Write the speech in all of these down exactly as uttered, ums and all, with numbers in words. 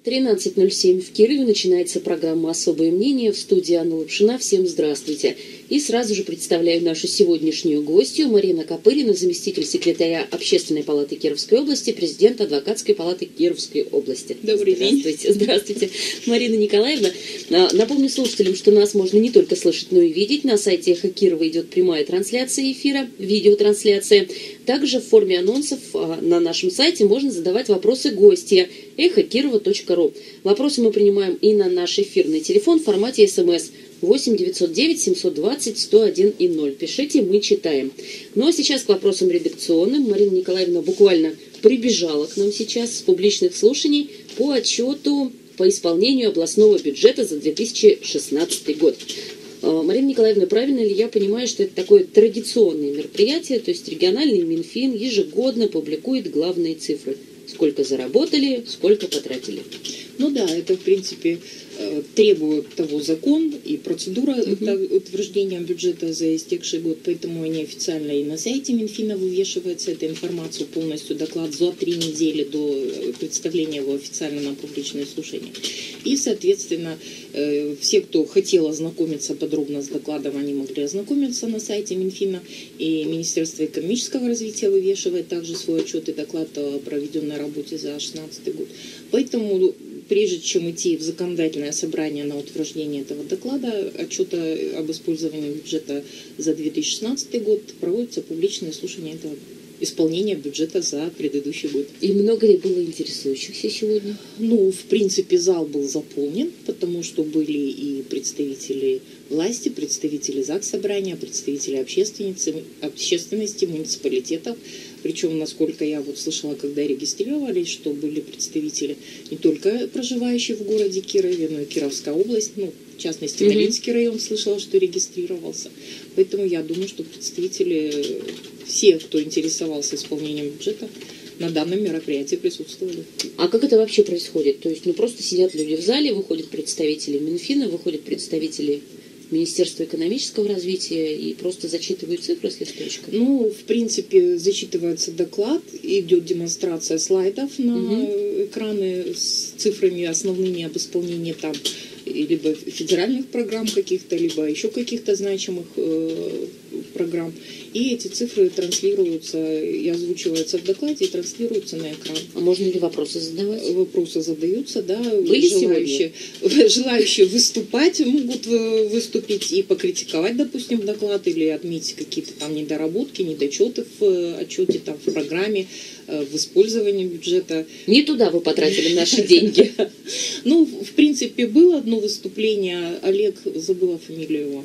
тринадцать ноль семь в Кирове начинается программа «Особое мнение». В студии Анна Лапшина. Всем здравствуйте. И сразу же представляю нашу сегодняшнюю гостью Марина Копырина, заместитель секретаря Общественной палаты Кировской области, президент Адвокатской палаты Кировской области. Добрый день. Здравствуйте. Здравствуйте, Марина Николаевна. Напомню слушателям, что нас можно не только слышать, но и видеть. На сайте Эхо Кирова идет прямая трансляция эфира, видеотрансляция. Также в форме анонсов на нашем сайте можно задавать вопросы гостя эхо кирова точка ру. Вопросы мы принимаем и на наш эфирный телефон в формате СМС восемь девятьсот девять семьсот двадцать сто один и ноль. Пишите, мы читаем. Ну а сейчас к вопросам редакционным. Марина Николаевна буквально прибежала к нам сейчас с публичных слушаний по отчету по исполнению областного бюджета за две тысячи шестнадцатый год. Марина Николаевна, правильно ли я понимаю, что это такое традиционное мероприятие, то есть региональный Минфин ежегодно публикует главные цифры? Сколько заработали, сколько потратили? Ну да, это в принципе требует того закон и процедура uh-huh. утверждения бюджета за истекший год, поэтому они официально и на сайте Минфина вывешивается эта информация, полностью доклад за три недели до представления его официально на публичное слушание. И, соответственно, все, кто хотел ознакомиться подробно с докладом, они могли ознакомиться на сайте Минфина, и Министерство экономического развития вывешивает также свой отчет и доклад о проведенной работе за две тысячи шестнадцатый год. Поэтому прежде чем идти в законодательное собрание на утверждение этого доклада, отчета об использовании бюджета за две тысячи шестнадцатый год, проводится публичное слушание этого исполнения бюджета за предыдущий год. И много ли было интересующихся сегодня? Ну, в принципе, зал был заполнен, потому что были и представители власти, представители Заксобрания, представители общественности, общественности, муниципалитетов. Причем, насколько я вот слышала, когда регистрировались, что были представители не только проживающие в городе Кирове, но и Кировская область, ну, в частности, Долинский mm-hmm. район слышала, что регистрировался. Поэтому я думаю, что представители, все, кто интересовался исполнением бюджета, на данном мероприятии присутствовали. А как это вообще происходит? То есть, ну, просто сидят люди в зале, выходят представители Минфина, выходят представители Министерства экономического развития и просто зачитывают цифры с листочка? Ну, в принципе, зачитывается доклад, идет демонстрация слайдов на угу. экраны с цифрами основными об исполнении там либо федеральных программ каких-то, либо еще каких-то значимых э, программ. И эти цифры транслируются и озвучиваются в докладе и транслируются на экран. А можно ли вопросы задавать? Вопросы задаются, да. Были желающие, желающие выступать могут выступить и покритиковать, допустим, доклад или отметить какие-то там недоработки, недочеты в отчете, там, в программе, в использовании бюджета. Не туда вы потратили наши деньги. Ну, в принципе, было одно выступление. Олег, забыла фамилию его,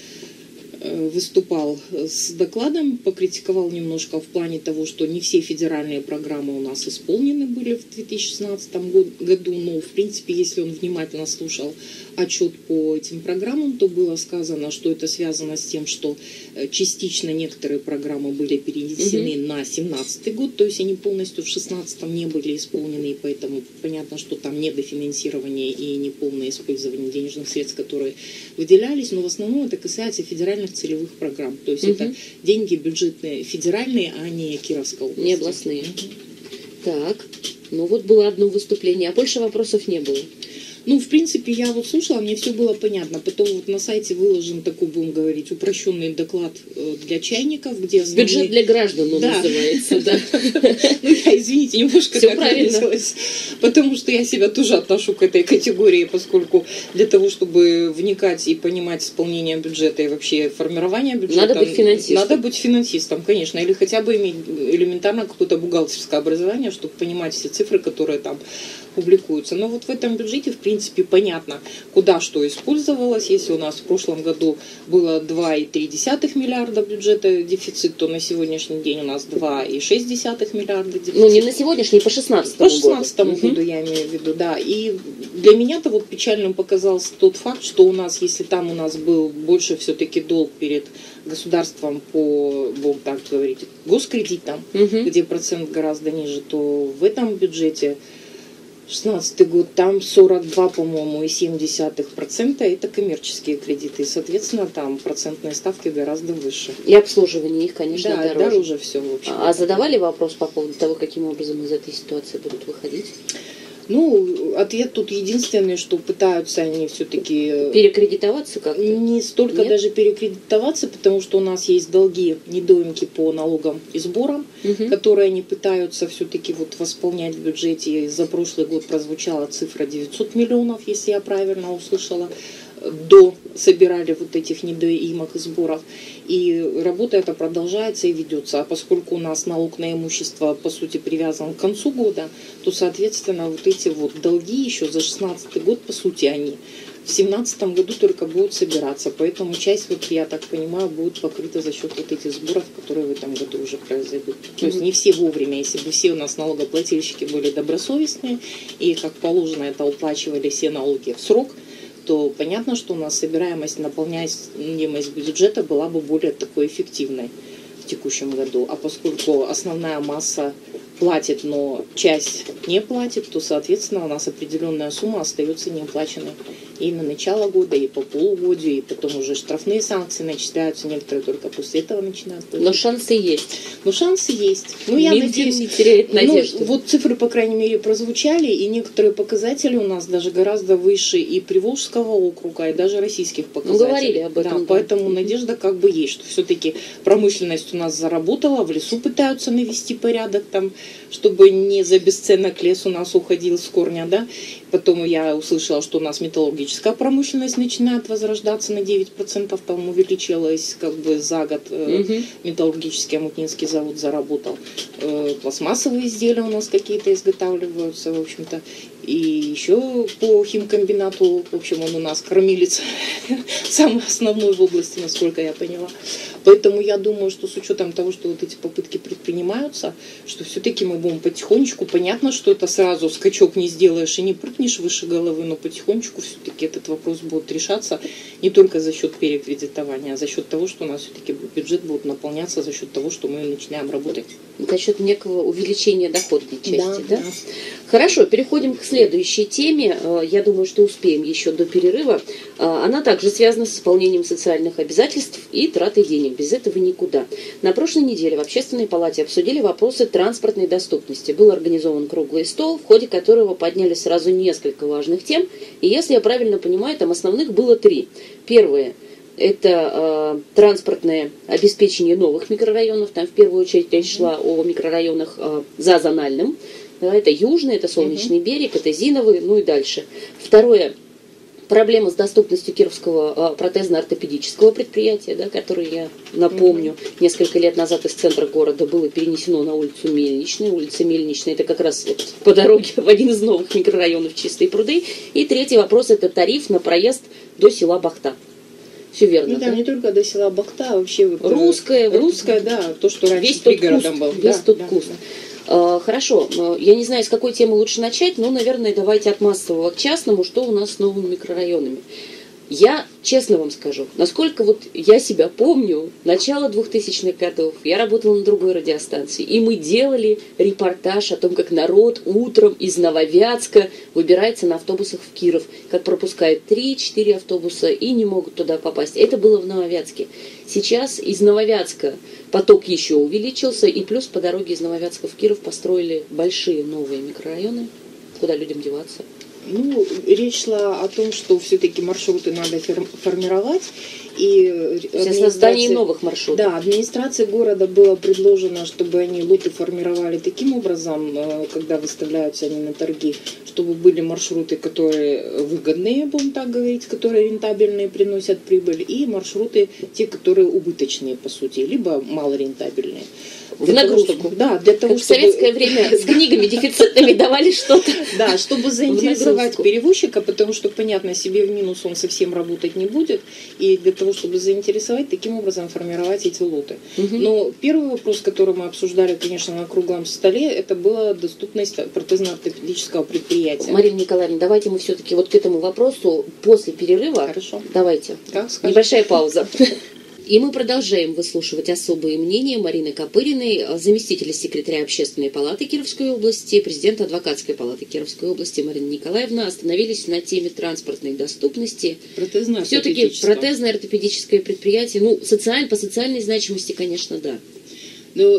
выступал с докладом, покритиковал немножко в плане того, что не все федеральные программы у нас исполнены были в две тысячи шестнадцатом году, но в принципе, если он внимательно слушал отчет по этим программам, то было сказано, что это связано с тем, что частично некоторые программы были перенесены mm-hmm. на семнадцатый год, то есть они полностью в шестнадцатом не были исполнены, и поэтому понятно, что там недофинансирование и неполное использование денежных средств, которые выделялись, но в основном это касается федеральных целевых программ, то есть mm-hmm. это деньги бюджетные федеральные, а не Кировского области. Не областные. Mm-hmm. Так, ну вот было одно выступление, а больше вопросов не было. Ну, в принципе, я вот слушала, мне все было понятно. Потом вот на сайте выложен такой, будем говорить, упрощенный доклад для чайников, где основные... Бюджет для граждан он да. называется, да. Ну, я, извините, немножко так обиделась, потому что я себя тоже отношу к этой категории, поскольку для того, чтобы вникать и понимать исполнение бюджета и вообще формирование бюджета... Надо быть финансистом. Надо быть финансистом, конечно, или хотя бы иметь элементарно какое-то бухгалтерское образование, чтобы понимать все цифры, которые там публикуются. Но вот в этом бюджете, в принципе, понятно, куда что использовалось. Если у нас в прошлом году было два и три десятых миллиарда бюджета дефицит, то на сегодняшний день у нас два и шесть десятых миллиарда дефицит. Ну, не на сегодняшний, по шестнадцатому году. По шестнадцатому году, я имею в виду, да. И для меня-то вот печальным показался тот факт, что у нас, если там у нас был больше все-таки долг перед государством по, будем так говорить, госкредитам, угу. где процент гораздо ниже, то в этом бюджете шестнадцатый год, там сорок два, по-моему, и семь десятых процента это коммерческие кредиты. И, соответственно, там процентные ставки гораздо выше. И обслуживание их, конечно, да, дороже. дороже все, в общем. А задавали вопрос по поводу того, каким образом из этой ситуации будут выходить? Ну, ответ тут единственный, что пытаются они все-таки... Перекредитоваться как-то? Не столько Нет? даже перекредитоваться, потому что у нас есть долги, недоимки по налогам и сборам, угу. которые они пытаются все-таки вот восполнять в бюджете. За прошлый год прозвучала цифра девятьсот миллионов, если я правильно услышала. До собирали вот этих недоимок и сборов. И работа эта продолжается и ведется. А поскольку у нас налог на имущество, по сути, привязан к концу года, то, соответственно, вот эти вот долги еще за шестнадцатый год, по сути, они в семнадцатом году только будут собираться. Поэтому часть, вот я так понимаю, будет покрыта за счет вот этих сборов, которые в этом году уже произойдут. То есть не все вовремя. Если бы все у нас налогоплательщики были добросовестные и, как положено, это уплачивали все налоги в срок, то понятно, что у нас собираемость, наполняемость бюджета была бы более такой эффективной в текущем году. А поскольку основная масса платит, но часть не платит, то, соответственно, у нас определенная сумма остается неоплаченной и на начало года, и по полугодию, и потом уже штрафные санкции начисляются, некоторые только после этого начинают платить. Но шансы есть. Но шансы есть. Ну, я надеюсь, не теряет надежды. Ну, вот цифры, по крайней мере, прозвучали, и некоторые показатели у нас даже гораздо выше и Приволжского округа, и даже российских показателей. Мы говорили об этом. Да, да. Поэтому надежда как бы есть, что все-таки промышленность у нас заработала, в лесу пытаются навести порядок, там, чтобы не за бесценок лес у нас уходил с корня, да. Потом я услышала, что у нас металлургическая промышленность начинает возрождаться на девять процентов, там увеличилась как бы за год. Угу. Металлургический Амутнинский завод заработал. Пластмассовые изделия у нас какие-то изготавливаются, в общем-то. И еще по химкомбинату, в общем, он у нас кормилец самый основной в области, насколько я поняла. Поэтому я думаю, что с учетом того, что вот эти попытки предпринимаются, что все-таки мы будем потихонечку, понятно, что это сразу скачок не сделаешь и не прыгнешь выше головы, но потихонечку все-таки этот вопрос будет решаться не только за счет перекредитования, а за счет того, что у нас все-таки бюджет будет наполняться за счет того, что мы начинаем работать. За счет некого увеличения доходной части, да? Да, да? да. Хорошо, переходим к следующей теме. Я думаю, что успеем еще до перерыва. Она также связана с исполнением социальных обязательств и тратой денег. Без этого никуда. На прошлой неделе в Общественной палате обсудили вопросы транспортной доступности. Был организован круглый стол, в ходе которого подняли сразу несколько важных тем. И если я правильно понимаю, там основных было три. Первое. Это э, транспортное обеспечение новых микрорайонов. Там в первую очередь речь шла о микрорайонах э, за Зональным. Да, это Южный, это Солнечный угу. берег, это Зиновый, ну и дальше. Второе. Проблема с доступностью Кировского э, протезно-ортопедического предприятия, да, которое, я напомню, угу. несколько лет назад из центра города было перенесено на улицу Мельничную. Улица Мельничная — это как раз вот по дороге в один из новых микрорайонов Чистые пруды. И третий вопрос — это тариф на проезд до села Бахта. Все верно. Ну, да, да, не только до села Бахта, а вообще вот, русское, русское, вот, да, то, что раньше весь пригородом был. Весь да, тот да, куст. Да. А, хорошо, я не знаю, с какой темы лучше начать, но, наверное, давайте от массового к частному, что у нас с новыми микрорайонами. Я честно вам скажу, насколько вот я себя помню, начало двухтысячных годов, я работала на другой радиостанции, и мы делали репортаж о том, как народ утром из Нововятска выбирается на автобусах в Киров, как пропускают три-четыре автобуса и не могут туда попасть. Это было в Нововятске. Сейчас из Нововятска поток еще увеличился, и плюс по дороге из Нововятска в Киров построили большие новые микрорайоны. Куда людям деваться? Ну, речь шла о том, что все-таки маршруты надо формировать. И создание новых маршрутов. Да, администрации города было предложено, чтобы они лоты формировали таким образом, когда выставляются они на торги, чтобы были маршруты, которые выгодные, будем так говорить, которые рентабельные, приносят прибыль, и маршруты, те, которые убыточные, по сути, либо малорентабельные. В нагрузку. Того, да, для того, как чтобы... в советское время с книгами дефицитными давали что-то. Да, чтобы заинтересовать перевозчика, потому что, понятно, себе в минус он совсем работать не будет, и для того, чтобы заинтересовать, таким образом формировать эти лоты. Угу. Но первый вопрос, который мы обсуждали, конечно, на круглом столе, это была доступность протезно-ортопедического предприятия. Марина Николаевна, давайте мы все-таки вот к этому вопросу после перерыва. Хорошо. Давайте. Как скажете. Небольшая пауза. И мы продолжаем выслушивать особые мнения Марины Копыриной, заместителя секретаря Общественной палаты Кировской области, президента Адвокатской палаты Кировской области. Марина Николаевна, остановились на теме транспортной доступности. Все-таки протезно-ортопедическое предприятие, ну, социаль, по социальной значимости, конечно, да. Ну,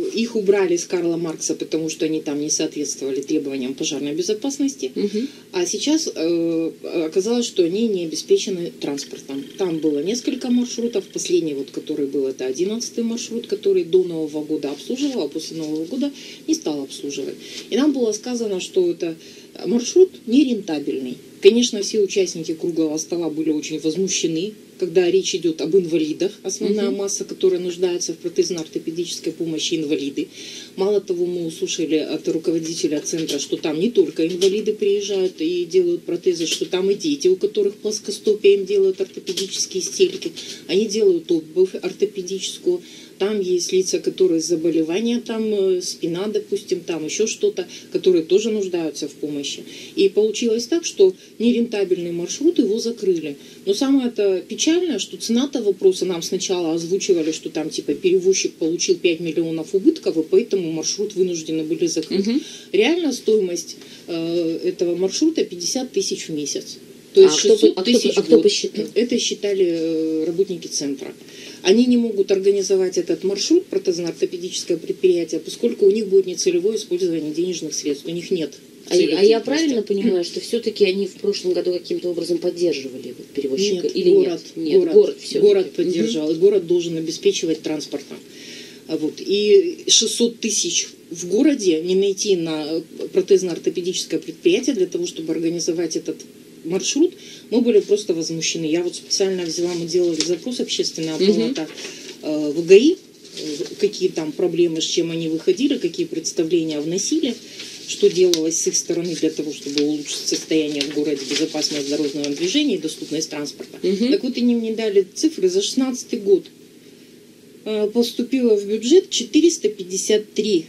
их убрали с Карла Маркса, потому что они там не соответствовали требованиям пожарной безопасности. Угу. А сейчас э, оказалось, что они не обеспечены транспортом. Там было несколько маршрутов. Последний, вот, который был, это одиннадцатый маршрут, который до Нового года обслуживал, а после Нового года не стал обслуживать. И нам было сказано, что это маршрут нерентабельный. Конечно, все участники круглого стола были очень возмущены, когда речь идет об инвалидах, основная угу. масса, которая нуждается в протезно-ортопедической помощи, инвалиды. Мало того, мы услышали от руководителя центра, что там не только инвалиды приезжают и делают протезы, что там и дети, у которых плоскостопие, им делают ортопедические стельки, они делают обувь ортопедическую. Там есть лица, которые с заболевания, там спина, допустим, там еще что-то, которые тоже нуждаются в помощи. И получилось так, что нерентабельный маршрут, его закрыли. Но самое-то печальное, что цена-то вопроса нам сначала озвучивали, что там типа перевозчик получил пять миллионов убытков, и поэтому маршрут вынуждены были закрыть. Угу. Реально стоимость э, этого маршрута пятьдесят тысяч в месяц. То есть а шестьсот кто, тысяч а кто, а кто посчитал? Это считали работники центра. Они не могут организовать этот маршрут, протезно-ортопедическое предприятие, поскольку у них будет нецелевое использование денежных средств. У них нет. А, а я правильно понимаю, что все-таки они в прошлом году каким-то образом поддерживали вот, перевозчика? Нет, или город, нет? Нет, город, город, все город поддержал. Угу. Город должен обеспечивать транспортом. Вот. И шестьсот тысяч в городе не найти на протезно-ортопедическое предприятие для того, чтобы организовать этот маршрут, мы были просто возмущены. Я вот специально взяла, мы делали запрос общественная палата э, в ГАИ, какие там проблемы, с чем они выходили, какие представления вносили, что делалось с их стороны для того, чтобы улучшить состояние в городе, безопасность дорожного движения и доступность транспорта. Угу. Так вот, они мне дали цифры за шестнадцатый год. Э, поступило в бюджет четыреста пятьдесят три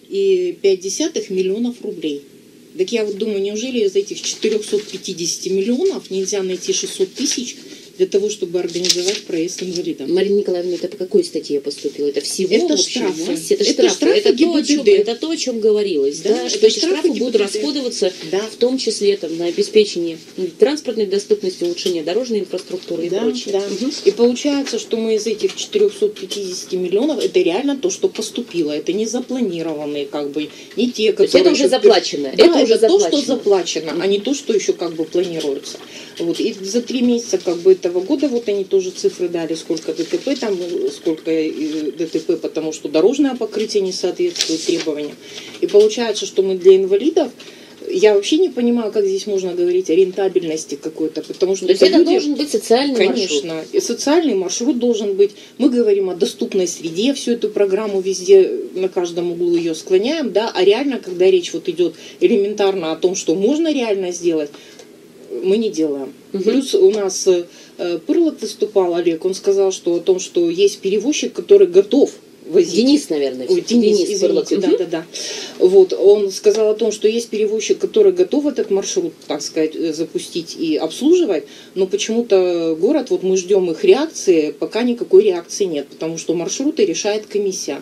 и пять десятых миллионов рублей. Так я вот думаю, неужели из этих четырехсот пятидесяти миллионов нельзя найти шестьсот тысяч для того, чтобы организовать проезд инвалидам? Марина Николаевна, это по какой статье поступило? Это всего это в общей штрафы. массе? Это, это штрафы. штрафы это, то, о чем, это то, о чем говорилось. Да, да, что эти штрафы, штрафы будут расходоваться, да. в том числе там, на обеспечение транспортной доступности, улучшение дорожной инфраструктуры да, и прочее. Да. Угу. И получается, что мы из этих четырехсот пятидесяти миллионов, это реально то, что поступило. Это не запланированные, как бы, не те, которые... То есть это уже заплачено. Да, это, это уже то, заплачено. что заплачено, угу. а не то, что еще как бы планируется. Вот. И за три месяца как бы этого года вот они тоже цифры дали, сколько ДТП там, сколько ДТП, потому что дорожное покрытие не соответствует требованиям. И получается, что мы для инвалидов, я вообще не понимаю, как здесь можно говорить о рентабельности какой-то, потому что... То есть это люди... должен быть социальный Конечно, маршрут. И социальный маршрут должен быть. Мы говорим о доступной среде, всю эту программу везде, на каждом углу ее склоняем, да, а реально, когда речь вот идет элементарно о том, что можно реально сделать, мы не делаем. Угу. Плюс у нас э, Пырлок выступал, Олег, он сказал, что о том, что есть перевозчик, который готов возить. Денис, наверное. Ой, Денис, Денис извините, да, угу. да, да. Вот, он сказал о том, что есть перевозчик, который готов этот маршрут, так сказать, запустить и обслуживать, но почему-то город, вот мы ждем их реакции, пока никакой реакции нет, потому что маршруты решает комиссия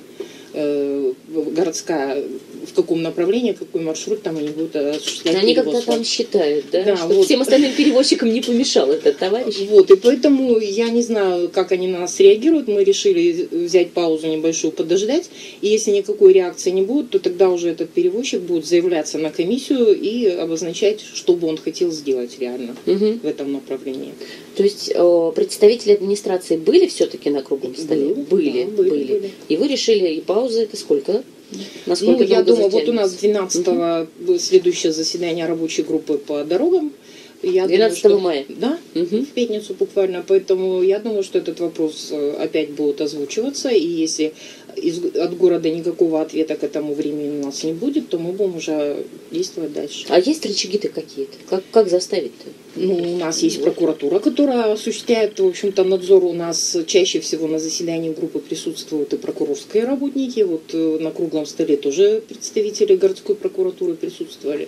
э, городская, в каком направлении, какой маршрут там они будут осуществлять. Они как-то там считают, да? да что вот. Всем остальным перевозчикам не помешал этот товарищ. Вот, и поэтому я не знаю, как они на нас реагируют. Мы решили взять паузу небольшую, подождать. И если никакой реакции не будет, то тогда уже этот перевозчик будет заявляться на комиссию и обозначать, что бы он хотел сделать реально угу. в этом направлении. То есть представители администрации были все-таки на круглом столе? Были, были, да, были, были. были. И вы решили, и пауза это сколько? Насколько ну, я думаю, затянется? вот у нас двенадцатого угу. следующее заседание рабочей группы по дорогам. Я двенадцатого думаю, мая? Что, да, угу. в пятницу буквально. Поэтому я думаю, что этот вопрос опять будет озвучиваться. И если из, от города никакого ответа к этому времени у нас не будет, то мы будем уже действовать дальше. А есть рычаги-то какие-то? Как, как заставить-то? Ну, у нас есть прокуратура, которая осуществляет, в общем-то, надзор. У нас чаще всего на заседании группы присутствуют и прокурорские работники. Вот на круглом столе тоже представители городской прокуратуры присутствовали.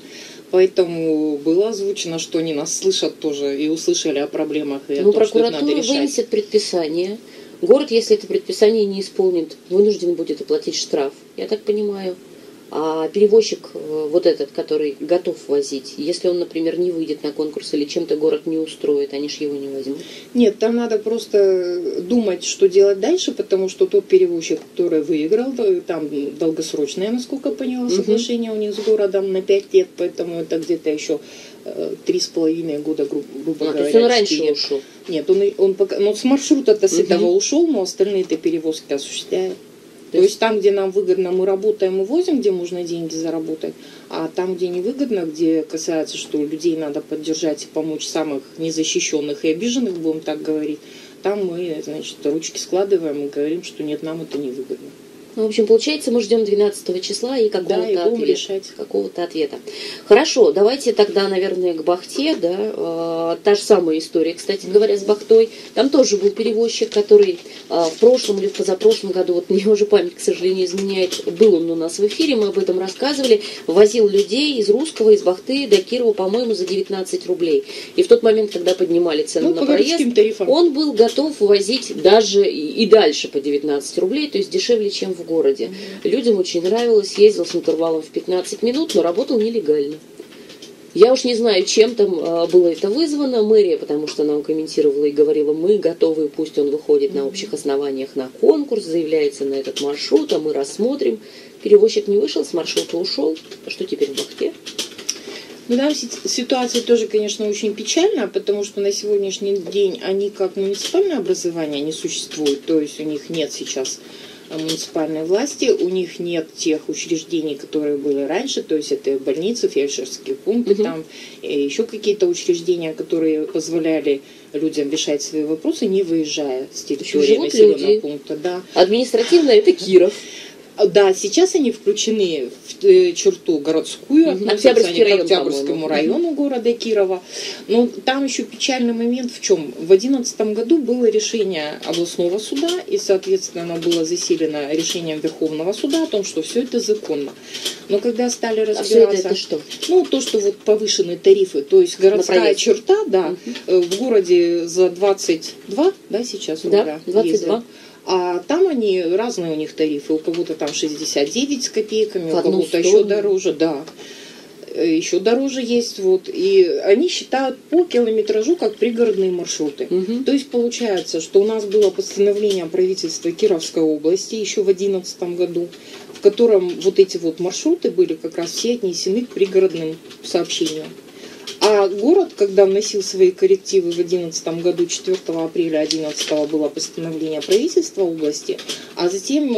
Поэтому было озвучено, что они нас слышат тоже и услышали о проблемах. И ну, о том, прокуратура что это надо вынесет предписание. Город, если это предписание не исполнит, вынужден будет оплатить штраф, я так понимаю. А перевозчик, вот этот, который готов возить, если он, например, не выйдет на конкурс или чем-то город не устроит, они ж его не возьмут? Нет, там надо просто думать, что делать дальше, потому что тот перевозчик, который выиграл, там долгосрочное, насколько я поняла, соглашение угу. у них с городом на пять лет, поэтому это где-то еще три с половиной года, грубо а, говоря. То есть он раньше четыре. Ушел? Нет, он, он пока, ну, с маршрута-то с угу. этого ушел, но остальные-то перевозки осуществляют. То есть там, где нам выгодно, мы работаем и возим, где можно деньги заработать, а там, где невыгодно, где касается, что людей надо поддержать и помочь самых незащищенных и обиженных, будем так говорить, там мы, значит, ручки складываем и говорим, что нет, нам это невыгодно. Ну, в общем, получается, мы ждем двенадцатого числа и какого-то, да, и ответа, решать. какого-то ответа. Хорошо, давайте тогда, наверное, к Бахте. Да, э, та же самая история, кстати говоря, с Бахтой. Там тоже был перевозчик, который э, в прошлом или в позапрошлом году, вот мне уже память, к сожалению, изменяет, был он у нас в эфире, мы об этом рассказывали, возил людей из Русского, из Бахты до Кирова, по-моему, за девятнадцать рублей. И в тот момент, когда поднимали цену ну, на проезд, тарифам. Он был готов возить даже и, и дальше по девятнадцать рублей, то есть дешевле, чем в городе. Mm-hmm. Людям очень нравилось, ездил с интервалом в пятнадцать минут, но работал нелегально. Я уж не знаю, чем там а, было это вызвано. Мэрия, потому что нам комментировала и говорила, мы готовы, пусть он выходит mm-hmm. на общих основаниях на конкурс, заявляется на этот маршрут, а мы рассмотрим. Перевозчик не вышел, с маршрута ушел. А что теперь в Бахте? Ну, там ситуация тоже, конечно, очень печальная, потому что на сегодняшний день они как муниципальное образование не существуют, то есть у них нет сейчас муниципальной власти, у них нет тех учреждений, которые были раньше, то есть это больницы, фельдшерские пункты, угу. там и еще какие-то учреждения, которые позволяли людям решать свои вопросы, не выезжая с территории населенного пункта. Да. Административно это Киров. Да, сейчас они включены в черту городскую, угу. Октябрьский к район, Октябрьскому району города Кирова. Но там еще печальный момент в чем? В две тысячи одиннадцатом году было решение областного суда, и, соответственно, оно было заселено решением Верховного суда о том, что все это законно. Но когда стали разбираться... А все это, это что? Ну, то, что вот повышенные тарифы, то есть городская черта, да, угу. в городе за двадцать два, да, сейчас да, двадцать два. А там они, разные у них тарифы, у кого-то там шестьдесят девять с копейками, в у кого-то еще дороже, да, еще дороже есть, вот, и они считают по километражу как пригородные маршруты. Угу. То есть получается, что у нас было постановление правительства Кировской области еще в две тысячи одиннадцатом году, в котором вот эти вот маршруты были как раз все отнесены к пригородным сообщениям. А город, когда вносил свои коррективы в две тысячи одиннадцатом году, четвёртого апреля две тысячи одиннадцатого было постановление правительства области, а затем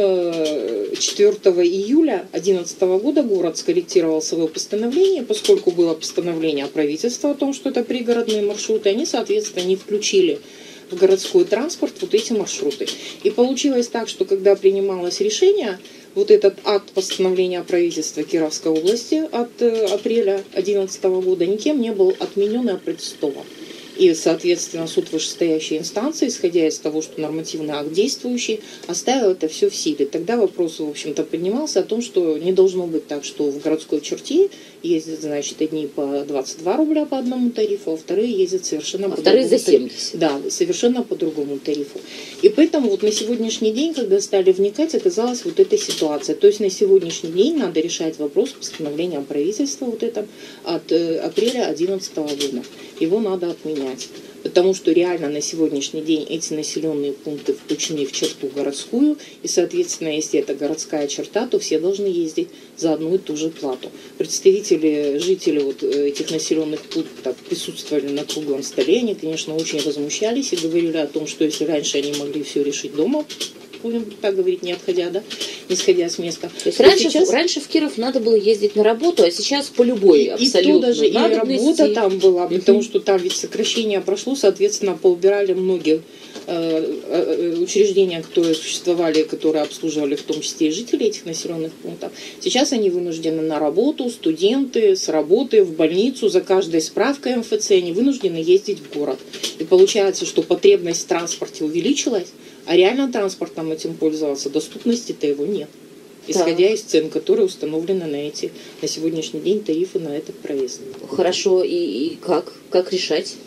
четвёртого июля две тысячи одиннадцатого года город скорректировал свое постановление, поскольку было постановление правительства о том, что это пригородные маршруты, они, соответственно, не включили в городской транспорт вот эти маршруты. И получилось так, что когда принималось решение, вот этот акт постановления правительства Кировской области от апреля две тысячи одиннадцатого года никем не был отменен и опротестован. И, соответственно, суд вышестоящей инстанции, исходя из того, что нормативный акт действующий, оставил это все в силе. Тогда вопрос, в общем-то, поднимался о том, что не должно быть так, что в городской черте ездят, значит, одни по двадцать два рубля по одному тарифу, а вторые ездят совершенно а по вторые другому за семьдесят. тарифу. Да, совершенно по другому тарифу. И поэтому вот на сегодняшний день, когда стали вникать, оказалась вот эта ситуация. То есть на сегодняшний день надо решать вопрос постановления правительства вот этом от э, апреля две тысячи одиннадцатого года. Его надо отменять. Потому что реально на сегодняшний день эти населенные пункты включены в черту городскую, и, соответственно, если это городская черта, то все должны ездить за одну и ту же плату. Представители, жители вот этих населенных пунктов присутствовали на круглом столе, они, конечно, очень возмущались и говорили о том, что если раньше они могли все решить дома, будем так говорить, не отходя, да, не сходя с места. То есть раньше, сейчас... раньше в Киров надо было ездить на работу, а сейчас по любой абсолютно. И то даже и работа нести. Там была, uh-huh. потому что там ведь сокращение прошло, соответственно, поубирали многие э, э, учреждения, которые существовали, которые обслуживали в том числе и жителей этих населенных пунктов. Сейчас они вынуждены на работу, студенты с работы в больницу, за каждой справкой эм эф цэ они вынуждены ездить в город. И получается, что потребность в транспорте увеличилась, а реально транспортом этим пользоваться, доступности-то его нет. Исходя да. из цен, которые установлены на эти, на сегодняшний день тарифы на этот проезд. Хорошо, и, и как? Как решать?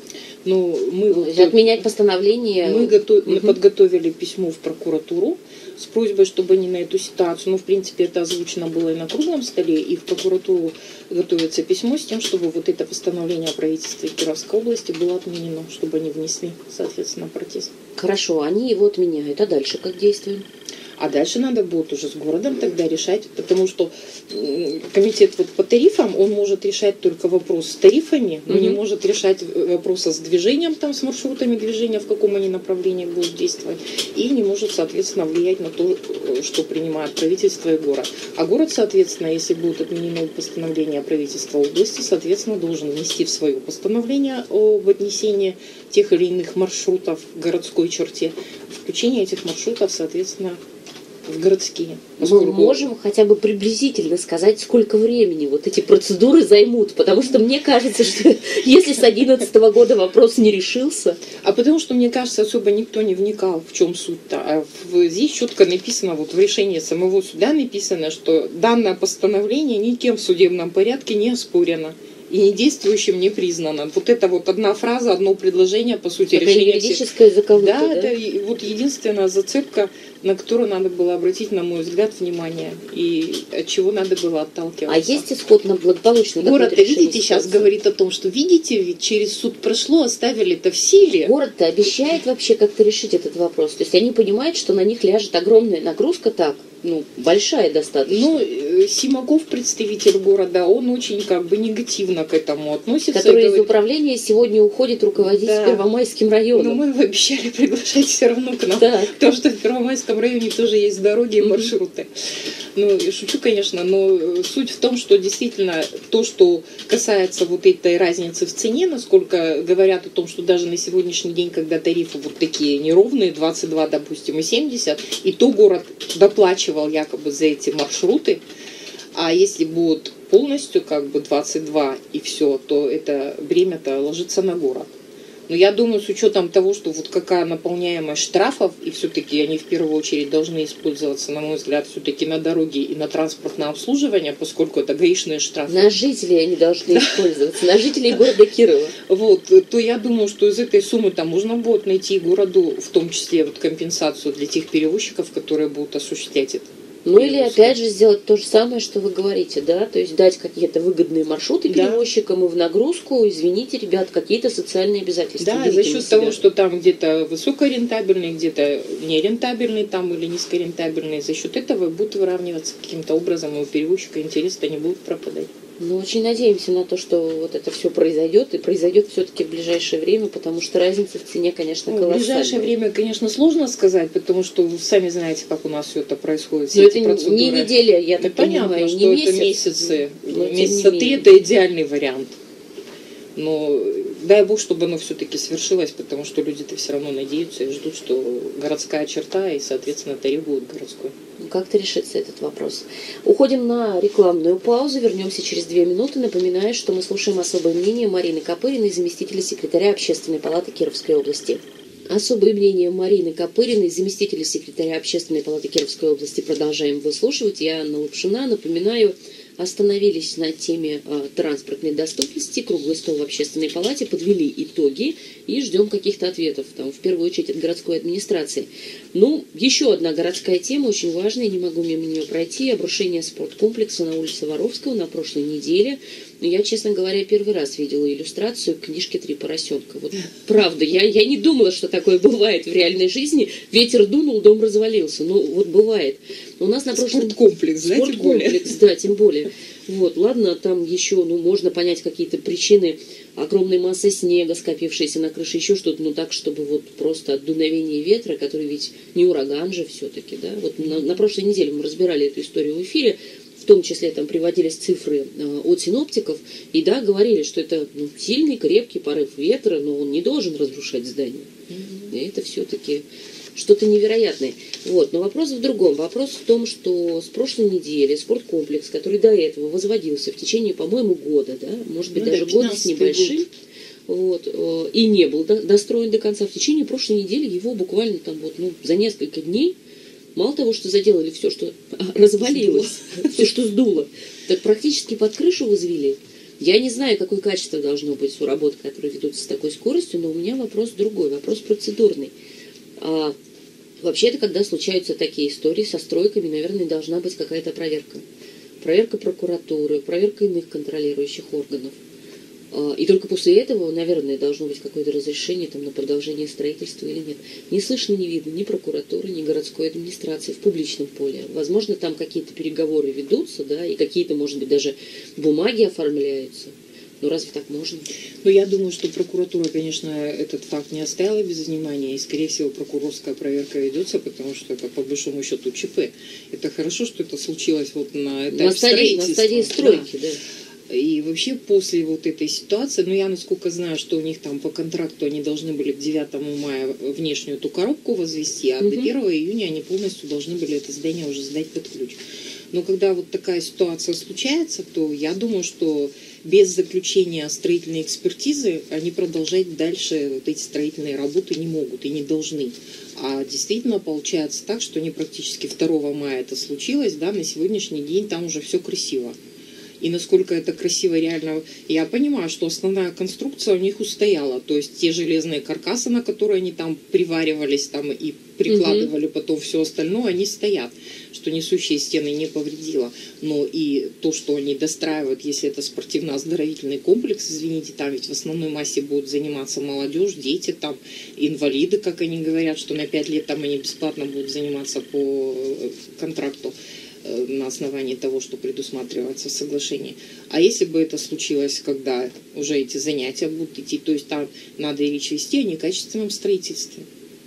Но мы вот, отменять постановление. Мы, готов, мы угу. подготовили письмо в прокуратуру с просьбой, чтобы они на эту ситуацию, ну, в принципе, это озвучено было и на круглом столе, и в прокуратуру готовится письмо с тем, чтобы вот это постановление правительства Кировской области было отменено, чтобы они внесли, соответственно, протест. Хорошо, они его отменяют, а дальше как действуем? А дальше надо будет уже с городом тогда решать, потому что комитет вот по тарифам, он может решать только вопрос с тарифами, но mm-hmm. не может решать вопросы с движением, там, с маршрутами движения, в каком они направлении будут действовать, и не может, соответственно, влиять на то, что принимает правительство и город. А город, соответственно, если будет отменено постановление правительства области, соответственно, должен внести в свое постановление об отнесении тех или иных маршрутов в городской черте, включение этих маршрутов, соответственно, в городские. Мы можем хотя бы приблизительно сказать, сколько времени вот эти процедуры займут, потому что мне кажется, что если с две тысячи одиннадцатого года вопрос не решился... А потому что, мне кажется, особо никто не вникал, в чем суть-то. А здесь четко написано, вот в решении самого суда написано, что данное постановление никем в судебном порядке не оспорено и недействующим не признано. Вот это вот одна фраза, одно предложение, по сути, это решения... юридическое заковыка, да, да? Это вот единственная зацепка, на которую надо было обратить, на мой взгляд, внимание, и от чего надо было отталкиваться. А есть исход на благополучно? Город-то, видите, сейчас говорит о том, что, видите, ведь через суд прошло, оставили это в силе. Город-то обещает вообще как-то решить этот вопрос. То есть они понимают, что на них ляжет огромная нагрузка так, ну, большая достаточно. Ну, Симаков, представитель города, он очень как бы негативно к этому относится. Который из управления сегодня уходит руководить да. Первомайским районом. Но мы его обещали приглашать все равно к нам. Да. Потому что в Первомайском районе тоже есть дороги и маршруты. Ну, я шучу, конечно, но суть в том, что действительно то, что касается вот этой разницы в цене, насколько говорят о том, что даже на сегодняшний день, когда тарифы вот такие неровные, двадцать два, допустим, и семьдесят, и то город доплачивает якобы за эти маршруты, а если будут полностью как бы двадцать два и все, то это бремя-то ложится на город. Но я думаю, с учетом того, что вот какая наполняемость штрафов, и все-таки они в первую очередь должны использоваться, на мой взгляд, все-таки на дороге и на транспортное обслуживание, поскольку это гаишные штрафы. На жителей они должны использоваться, на жителей города Кирова. Вот, то я думаю, что из этой суммы там можно будет найти городу, в том числе вот компенсацию для тех перевозчиков, которые будут осуществлять это. Ну или опять же сделать то же самое, что вы говорите, да, то есть дать какие-то выгодные маршруты да. перевозчикам и в нагрузку, извините, ребят, какие-то социальные обязательства. Да, за счет того, что там где-то высокорентабельный, где-то нерентабельный там или низкорентабельный, за счет этого будут выравниваться каким-то образом, и у перевозчика интерес-то не будет пропадать. Ну, очень надеемся на то, что вот это все произойдет, и произойдет все-таки в ближайшее время, потому что разница в цене, конечно, колоссальная. В ближайшее время, конечно, сложно сказать, потому что вы сами знаете, как у нас все это происходит. Но это процедуры. Не неделя, я так ну, понимаю, понятно, не что месяц. Это месяцы. Но, месяца три – это идеальный вариант. Но дай бог, чтобы оно все-таки свершилось, потому что люди-то все равно надеются и ждут, что городская черта и, соответственно, тариф будет городской. Как-то решится этот вопрос. Уходим на рекламную паузу, вернемся через две минуты. Напоминаю, что мы слушаем особое мнение Марины Копыриной, заместителя секретаря Общественной палаты Кировской области. Особое мнение Марины Копыриной, заместителя секретаря Общественной палаты Кировской области, продолжаем выслушивать. Я Анна Лапшина. Напоминаю, остановились на теме э, транспортной доступности. Круглый стол в Общественной палате, подвели итоги и ждем каких-то ответов, там, в первую очередь от городской администрации. Ну, еще одна городская тема, очень важная, не могу мимо нее пройти. Обрушение спорткомплекса на улице Воровского на прошлой неделе. Я, честно говоря, первый раз видела иллюстрацию к книжке «Три поросенка». Вот правда, я, я не думала, что такое бывает в реальной жизни. Ветер дунул, дом развалился. Ну, вот бывает. У нас на прошлом... Спорткомплекс, да, тем более. Спорткомплекс, да, тем более. Вот, ладно, там еще, ну, можно понять какие-то причины огромной массы снега, скопившейся на крыше, еще что-то, ну, так, чтобы вот просто от дуновения ветра, который ведь не ураган же все-таки, да. Вот на, на прошлой неделе мы разбирали эту историю в эфире, в том числе там приводились цифры э, от синоптиков, и да, говорили, что это ну, сильный, крепкий порыв ветра, но он не должен разрушать здание. Mm-hmm. И это все-таки что-то невероятное. Вот. Но вопрос в другом. Вопрос в том, что с прошлой недели спорткомплекс, который до этого возводился в течение, по-моему, года, да, может быть, ну, даже да, года с небольшим, вот, э, и не был до, достроен до конца, в течение прошлой недели его буквально там вот, ну, за несколько дней мало того, что заделали все, что развалилось, все, что сдуло, так практически под крышу возвели. Я не знаю, какое качество должно быть у работ, которые ведутся с такой скоростью, но у меня вопрос другой, вопрос процедурный. А, вообще, это когда случаются такие истории со стройками, наверное, должна быть какая-то проверка. Проверка прокуратуры, проверка иных контролирующих органов. И только после этого, наверное, должно быть какое-то разрешение там, на продолжение строительства или нет. Не слышно, не видно ни прокуратуры, ни городской администрации в публичном поле. Возможно, там какие-то переговоры ведутся, да, и какие-то, может быть, даже бумаги оформляются. Но разве так можно? Ну, я думаю, что прокуратура, конечно, этот факт не оставила без внимания, и, скорее всего, прокурорская проверка ведется, потому что это, по большому счету, ЧП. Это хорошо, что это случилось вот на этапе на стадии, строительства. На стадии стройки, да. да. И вообще после вот этой ситуации, ну я насколько знаю, что у них там по контракту они должны были к девятому мая внешнюю эту коробку возвести, а угу. до первого июня они полностью должны были это здание уже сдать под ключ. Но когда вот такая ситуация случается, то я думаю, что без заключения строительной экспертизы они продолжать дальше вот эти строительные работы не могут и не должны. А действительно получается так, что они практически второго мая это случилось, да, на сегодняшний день там уже все красиво. И насколько это красиво реально, я понимаю, что основная конструкция у них устояла. То есть те железные каркасы, на которые они там приваривались там, и прикладывали угу. потом все остальное, они стоят, что несущие стены не повредило. Но и то, что они достраивают, если это спортивно-оздоровительный комплекс, извините, там ведь в основной массе будут заниматься молодежь, дети, там, инвалиды, как они говорят, что на пять лет там они бесплатно будут заниматься по контракту на основании того, что предусматривается в соглашении. А если бы это случилось, когда уже эти занятия будут идти, то есть там надо речь вести о некачественном строительстве.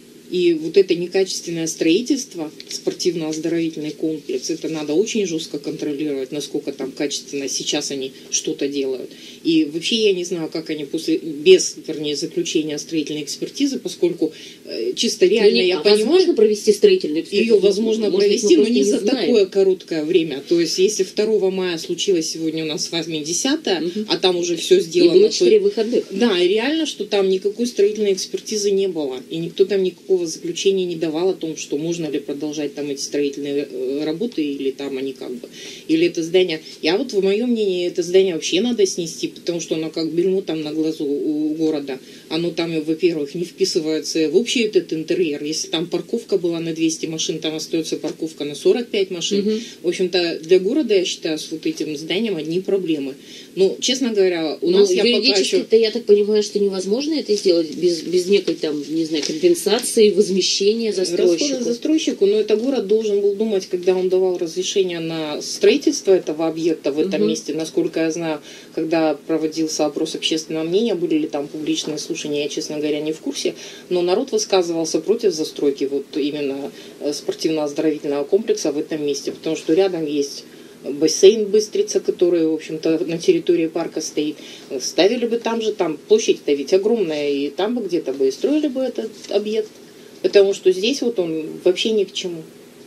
И вот это некачественное строительство, спортивно-оздоровительный комплекс, это надо очень жестко контролировать, насколько там качественно сейчас они что-то делают. И вообще я не знаю, как они после, без, вернее, заключения строительной экспертизы, поскольку э, чисто реально, не, я а понимаю... возможно провести строительную экспертизу? Ее возможно Может, провести, но не за знаем. такое короткое время. То есть, если второго мая случилось сегодня у нас с вами десятое, угу. а там уже все сделано... И было четыре выходных. Да, и реально, что там никакой строительной экспертизы не было. И никто там никакого заключения не давал о том, что можно ли продолжать там эти строительные работы, или там они как бы... Или это здание... Я вот, в моем мнении, это здание вообще надо снести, потому что оно как бельмо там на глазу у города. Оно там, во-первых, не вписывается в общий этот интерьер. Если там парковка была на двести машин, там остается парковка на сорок пять машин. Угу. В общем-то, для города, я считаю, с вот этим зданием одни проблемы. Ну, честно говоря, у ну, нас я пока еще... Юридически-то, я так понимаю, что невозможно это сделать без, без некой там, не знаю, компенсации, возмещения застройщику. Расходы застройщику, но это город должен был думать, когда он давал разрешение на строительство этого объекта в этом угу. месте. Насколько я знаю, когда проводился опрос общественного мнения, были ли там публичные слушания, я, честно говоря, не в курсе, но народ высказывался против застройки вот именно спортивно-оздоровительного комплекса в этом месте, потому что рядом есть бассейн Быстрица, который, в общем-то, на территории парка стоит. Ставили бы там же, там площадь-то ведь огромная, и там бы где-то бы и строили бы этот объект, потому что здесь вот он вообще ни к чему.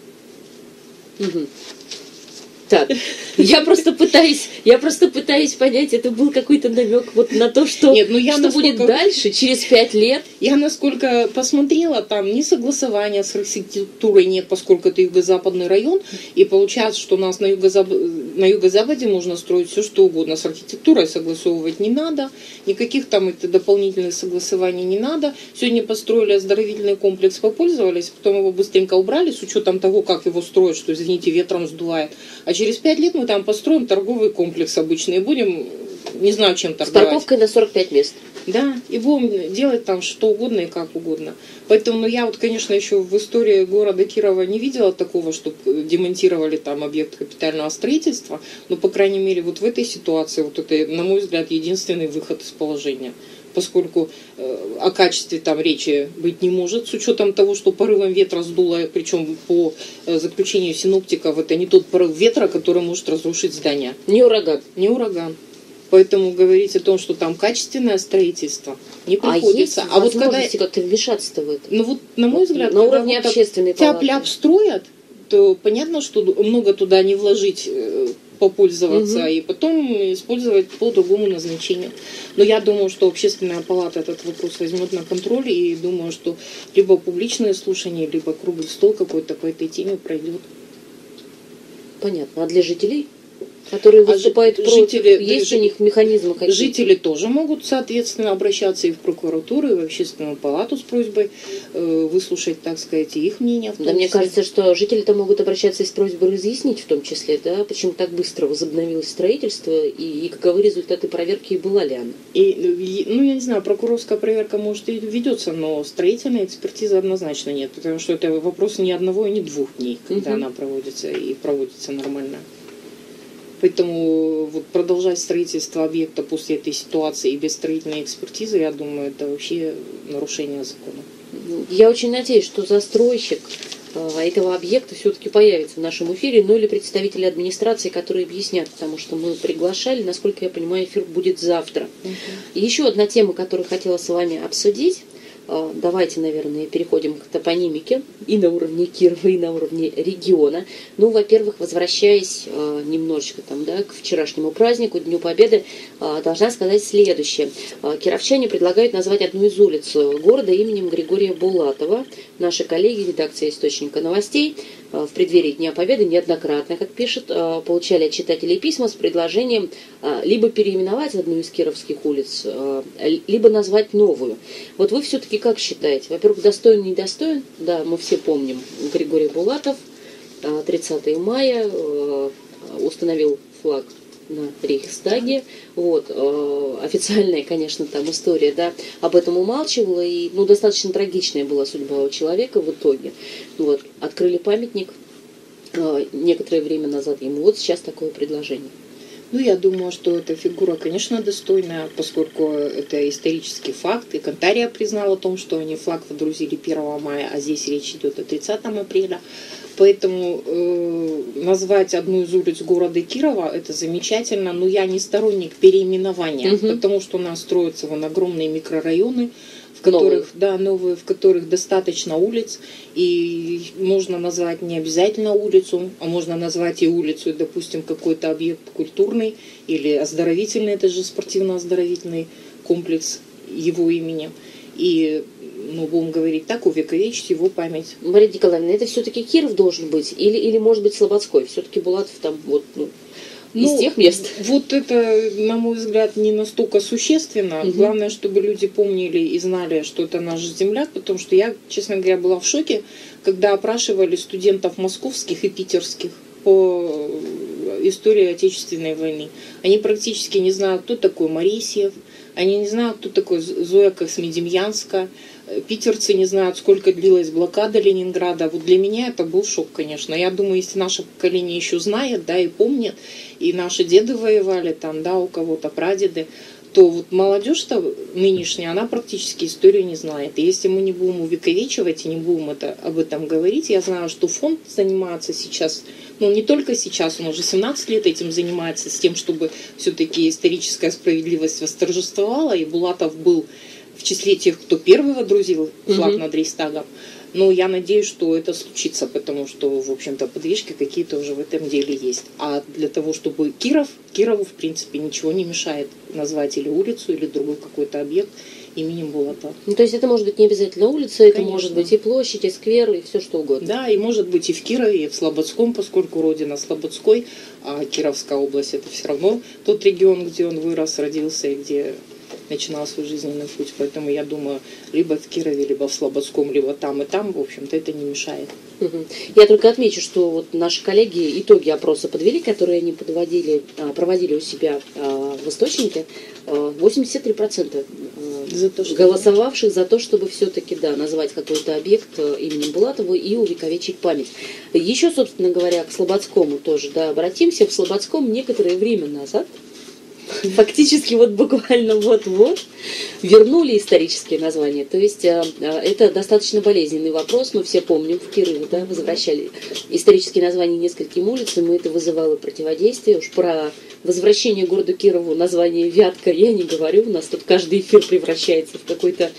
Угу. Так, я просто пытаюсь, я просто пытаюсь понять, это был какой-то намек вот на то, что, нет, ну я что насколько, будет дальше, через пять лет. Я насколько посмотрела, там ни согласования с архитектурой нет, поскольку это юго-западный район, и получается, что у нас на, юго-запад... на юго-западе можно строить все, что угодно. С архитектурой согласовывать не надо, никаких там это дополнительных согласований не надо. Сегодня построили оздоровительный комплекс, попользовались, потом его быстренько убрали, с учетом того, как его строят, что, извините, ветром сдувает. А через пять лет мы там построим торговый комплекс обычный и будем, не знаю, чем торговать. С парковкой на сорок пять мест. Да, и будем делать там что угодно и как угодно. Поэтому ну, я вот, конечно, еще в истории города Кирова не видела такого, чтобы демонтировали там объект капитального строительства. Но, по крайней мере, вот в этой ситуации, вот это, на мой взгляд, единственный выход из положения. Поскольку э, о качестве там речи быть не может, с учетом того, что порывом ветра сдуло, причем по э, заключению синоптиков, это не тот порыв ветра, который может разрушить здание. Не ураган. Не ураган. Поэтому говорить о том, что там качественное строительство, не приходится. А, а вот когда как-то вмешаться в это? Ну вот, на мой взгляд, на уровне вот общественной палаты. Тяп-ляп строят, то понятно, что много туда не вложить, попользоваться, угу. и потом использовать по другому назначению. Но я думаю, что общественная палата этот вопрос возьмет на контроль, и думаю, что либо публичное слушание, либо круглый стол какой-то по этой теме пройдет. Понятно. А для жителей? Которые выступают а против. Жители, Есть у них механизмы какие-то? Жители тоже могут, соответственно, обращаться и в прокуратуру, и в общественную палату с просьбой э, выслушать, так сказать, и их мнение. Да, мне кажется, что жители-то могут обращаться и с просьбой разъяснить в том числе, да, почему так быстро возобновилось строительство и, и каковы результаты проверки и была ли она. И, ну, я не знаю, прокурорская проверка, может, и ведется, но строительной экспертизы однозначно нет, потому что это вопрос ни одного и ни двух дней, когда угу. она проводится и проводится нормально. Поэтому вот продолжать строительство объекта после этой ситуации и без строительной экспертизы, я думаю, это вообще нарушение закона. Я очень надеюсь, что застройщик этого объекта все-таки появится в нашем эфире, ну или представители администрации, которые объяснят, потому что мы приглашали, насколько я понимаю, эфир будет завтра. Uh-huh. И еще одна тема, которую хотела с вами обсудить. Давайте, наверное, переходим к топонимике и на уровне Кирова, и на уровне региона. Ну, во-первых, возвращаясь э, немножечко там, да, к вчерашнему празднику, Дню Победы, э, должна сказать следующее. Э, кировчане предлагают назвать одну из улиц города именем Григория Булатова. Наши коллеги редакции «Источника новостей» э, в преддверии Дня Победы неоднократно, как пишет, э, получали от читателей письма с предложением э, либо переименовать одну из кировских улиц, э, либо назвать новую. Вот вы все-таки как считаете? Во-первых, достоин, недостоин? Да, мы все помним, Григорий Булатов тридцатого мая установил флаг на Рейхстаге. Вот. Официальная, конечно, там история, да, об этом умалчивала. И, ну, достаточно трагичная была судьба у человека в итоге. Вот. Открыли памятник некоторое время назад ему. Вот сейчас такое предложение. Ну, я думаю, что эта фигура, конечно, достойная, поскольку это исторический факт. И Кантария признала о том, что они флаг водрузили первого мая, а здесь речь идет о тридцатого апреля. Поэтому э, назвать одну из улиц города Кирова – это замечательно, но я не сторонник переименования, угу. потому что у нас строятся вон огромные микрорайоны, в которых, да, новые, в которых достаточно улиц, и можно назвать не обязательно улицу, а можно назвать и улицу, допустим, какой-то объект культурный или оздоровительный, это же спортивно-оздоровительный комплекс его имени. И, ну, будем говорить так, увековечить его память. Мария Николаевна, это все-таки Киров должен быть или, или может быть, Слободской? Все-таки Булатов там вот... Ну... Из ну, тех мест. Вот это, на мой взгляд, не настолько существенно. Угу. Главное, чтобы люди помнили и знали, что это наш земляк, потому что я, честно говоря, была в шоке, когда опрашивали студентов московских и питерских по истории Отечественной войны. Они практически не знают, кто такой Моресьев, они не знают, кто такой Зоя Космедемьянска. Питерцы не знают, сколько длилась блокада Ленинграда. Вот для меня это был шок, конечно. Я думаю, если наше поколение еще знает, да, и помнит, и наши деды воевали там, да, у кого-то прадеды, то вот молодежь-то нынешняя, она практически историю не знает. И если мы не будем увековечивать и не будем это, об этом говорить, я знаю, что фонд занимается сейчас, ну не только сейчас, он уже семнадцать лет этим занимается, с тем, чтобы все-таки историческая справедливость восторжествовала, и Булатов был в числе тех, кто первый водрузил флаг угу. над Рейхстагом. Но я надеюсь, что это случится, потому что, в общем-то, подвижки какие-то уже в этом деле есть. А для того, чтобы Киров, Кирову, в принципе, ничего не мешает назвать или улицу, или другой какой-то объект именем Булатова. Ну, то есть это может быть не обязательно улица, это Конечно. Может быть и площадь, и сквер, и все что угодно. Да, и может быть и в Кирове, и в Слободском, поскольку родина Слободской, а Кировская область это все равно тот регион, где он вырос, родился и где начинал свой жизненный путь. Поэтому я думаю, либо в Кирове, либо в Слободском, либо там и там, в общем-то, это не мешает. Угу. Я только отмечу, что вот наши коллеги итоги опроса подвели, которые они подводили, проводили у себя в источнике. восемьдесят три процента за то, что голосовавших за то, чтобы все-таки, да, назвать какой-то объект именем Булатова и увековечить память. Еще, собственно говоря, к Слободскому тоже, да, обратимся. В Слободском некоторое время назад, фактически вот буквально вот-вот, вернули исторические названия. То есть это достаточно болезненный вопрос, мы все помним, в Кирове, да, возвращали исторические названия нескольким улицам, и это вызывало противодействие. Уж про возвращение города Кирову название Вятка я не говорю, у нас тут каждый эфир превращается в какой-то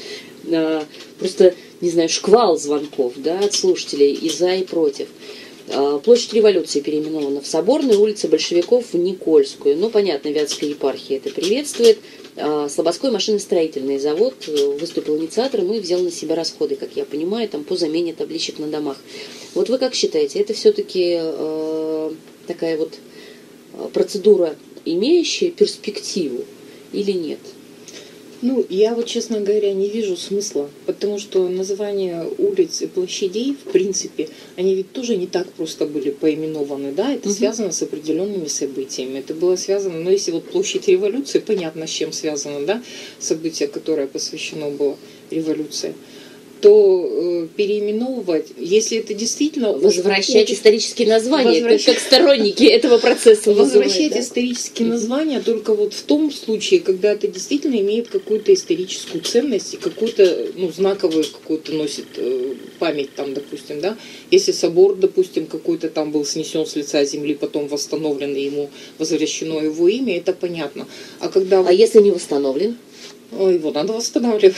просто, не знаю, шквал звонков, да, от слушателей и за, и против. Площадь Революции переименована в Соборную, улица Большевиков в Никольскую. Ну, понятно, Вятская епархия это приветствует. Слободской машиностроительный завод выступил инициатором и взял на себя расходы, как я понимаю, там по замене табличек на домах. Вот вы как считаете, это все-таки э, такая вот процедура, имеющая перспективу или нет? Ну, я вот, честно говоря, не вижу смысла, потому что названия улиц и площадей, в принципе, они ведь тоже не так просто были поименованы, да, это угу. связано с определенными событиями. Это было связано, ну, если вот площадь революции, понятно, с чем связано, да, событие, которое посвящено было революции, то э, переименовывать, если это действительно... Возвращать очень... исторические названия, возвращать... как, как сторонники этого процесса. Возвращать да? исторические mm-hmm. названия только вот в том случае, когда это действительно имеет какую-то историческую ценность и какую-то, ну, знаковую какую-то носит э, память там, допустим, да. Если собор, допустим, какой-то там был снесен с лица земли, потом восстановлен и ему возвращено его имя, это понятно. А когда... А если не восстановлен? Ой, его надо восстанавливать.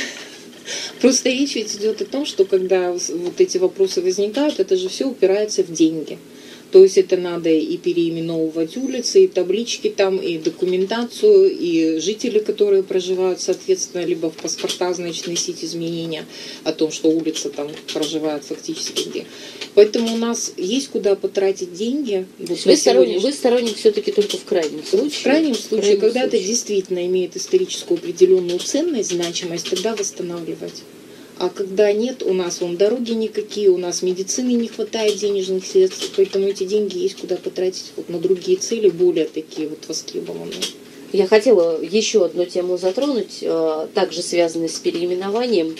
Просто речь ведь идет о том, что когда вот эти вопросы возникают, это же все упирается в деньги. То есть это надо и переименовывать улицы, и таблички там, и документацию, и жители, которые проживают, соответственно, либо в паспортах, значит, носить изменения о том, что улица там проживает фактически где. Поэтому у нас есть куда потратить деньги. Вот вы, сторонник, вы сторонник все-таки только в крайнем случае? В крайнем случае, в крайнем когда случае. Это действительно имеет историческую определенную ценность, значимость, тогда восстанавливать. А когда нет, у нас вон дороги никакие, у нас медицины не хватает денежных средств, поэтому эти деньги есть куда потратить вот на другие цели, более такие вот востребованные. Я хотела еще одну тему затронуть, также связанную с переименованием.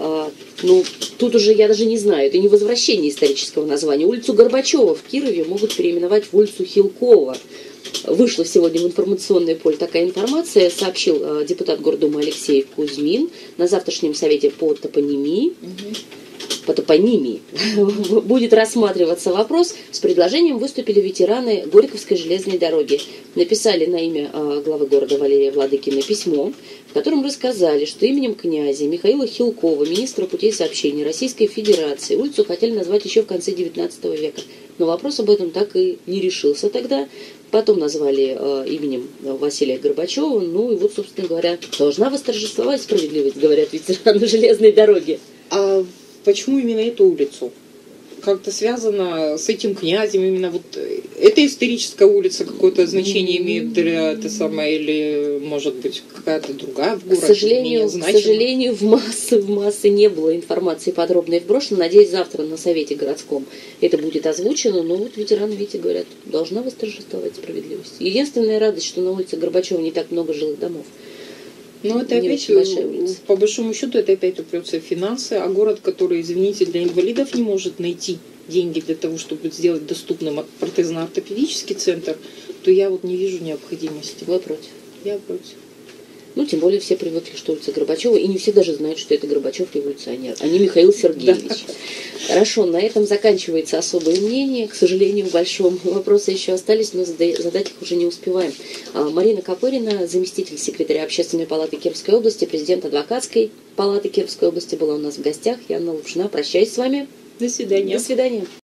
Ну, тут уже я даже не знаю, это не возвращение исторического названия. Улицу Горбачева в Кирове могут переименовать в улицу Хилкова. Вышла сегодня в информационное поле такая информация, сообщил э, депутат Гордумы Алексей Кузьмин на завтрашнем совете по топонимии. Угу. По топонимии будет рассматриваться вопрос. С предложением выступили ветераны Горьковской железной дороги. Написали на имя э, главы города Валерия Владыкина письмо, в котором рассказали, что именем князя Михаила Хилкова, министра путей сообщения Российской Федерации, улицу хотели назвать еще в конце девятнадцатого века. Но вопрос об этом так и не решился тогда. Потом назвали э, именем Василия Горбачева. Ну и вот, собственно говоря, должна восторжествовать справедливость, говорят ветераны железной дороги. А почему именно эту улицу? Как-то связано с этим князем, именно вот эта историческая улица какое-то значение имеет для это самое, или может быть какая-то другая в городе? К сожалению, к сожалению, в массы, в массы не было информации подробной вброшено. Надеюсь, завтра на совете городском это будет озвучено. Но вот ветераны, видите, говорят, должна восторжествовать справедливость. Единственная радость, что на улице Горбачева не так много жилых домов. Но это не опять, по большому счету, это опять упрется в финансы, а город, который, извините, для инвалидов не может найти деньги для того, чтобы сделать доступным протезно-ортопедический центр, то я вот не вижу необходимости. Вы против? Я против. Ну, тем более все привыкли, что улица Горбачева, и не все даже знают, что это Горбачев революционер, а не Михаил Сергеевич. Да. Хорошо, на этом заканчивается особое мнение. К сожалению, большом. Вопросы еще остались, но задать их уже не успеваем. Марина Копырина, заместитель секретаря Общественной палаты Кировской области, президент адвокатской палаты Кировской области, была у нас в гостях. Яна Лапшина, прощаюсь с вами. До свидания. До свидания.